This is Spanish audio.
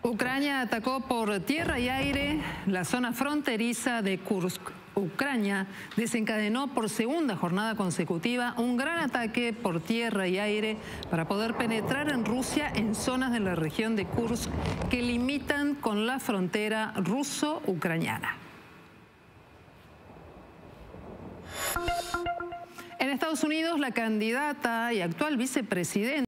Ucrania atacó por tierra y aire la zona fronteriza de Kursk. Ucrania desencadenó por segunda jornada consecutiva un gran ataque por tierra y aire para poder penetrar en Rusia en zonas de la región de Kursk que limitan con la frontera ruso-ucraniana. En Estados Unidos, la candidata y actual vicepresidenta